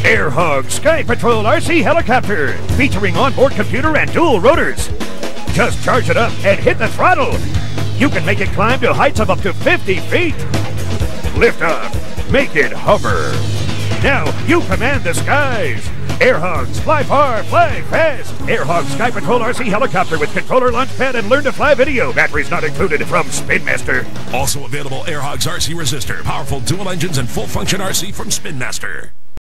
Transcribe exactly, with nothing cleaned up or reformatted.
Air Hog Sky Patrol R C helicopter, featuring onboard computer and dual rotors. Just charge it up and hit the throttle. You can make it climb to heights of up to fifty feet. Lift off. Make it hover. Now you command the skies. Air Hogs, fly far, fly fast. Air Hog Sky Patrol R C helicopter with controller, launch pad, and learn to fly video. Batteries not included from Spin Master. Also available Air Hogs R C resistor, powerful dual engines, and full function R C from Spin Master.